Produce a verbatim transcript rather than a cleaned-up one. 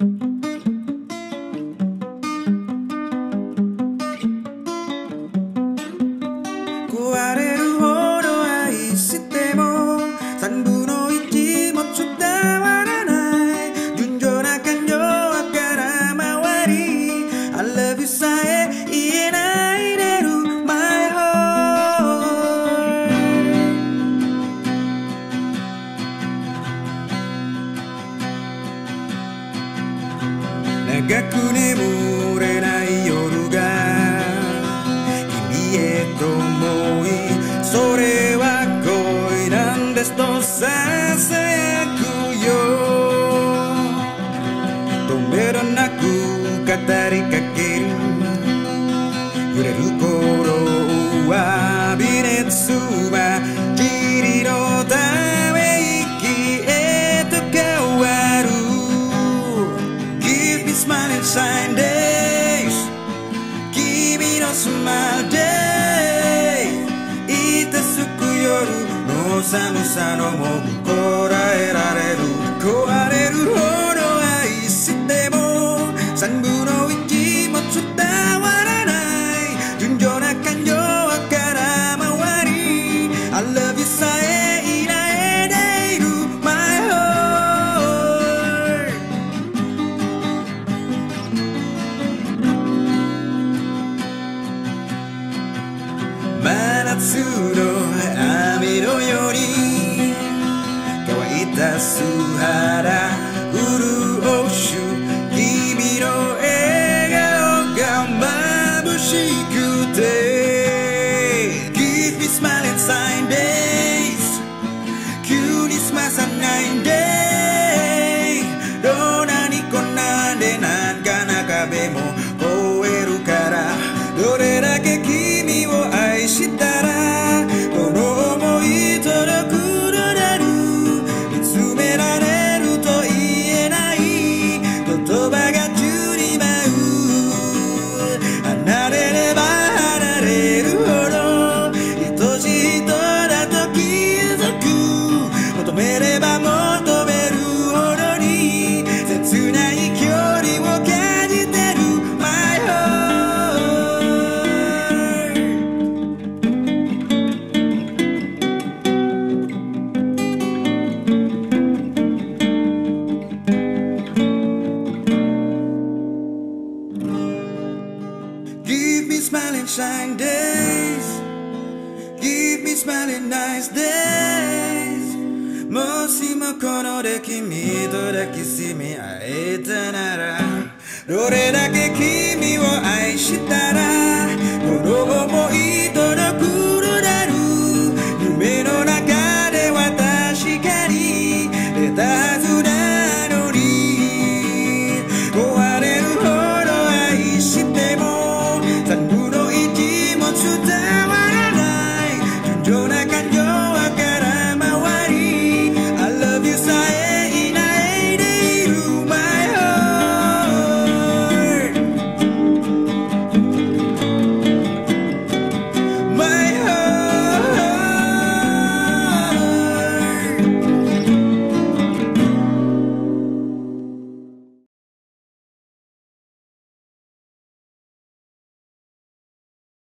壊れるほど愛しても三分の一も伝わらない純情な感情は空回り I love you さえ言えないでる My heart 長く眠れない夜が君へと思いそれは恋なんですとささやくよ止めどなく語りかける揺れる頃は微熱は霧のため息へと変わる Give me smiling sign days 君のスマイルで夜の寒さのもこらえられる壊れるほど愛しても三分の一も伝わらない純情な感情は空回り I love you さえ言えないでいる My heart 真夏の雨のように乾いた素肌潤し君の笑顔が眩しくて Give me smiling sign days 急に済まさないんでどんなにこんなんでなかなかでも超えるからどれだけ君を愛したらGive me smiling shine days Give me smiling nice days もしもこので君と抱きしめ合えたならどれだけ君を愛したらこの想い届くのだろう夢の中では確かに出たはずなのに壊れるほど愛しても三分の一も伝わらない純情な感情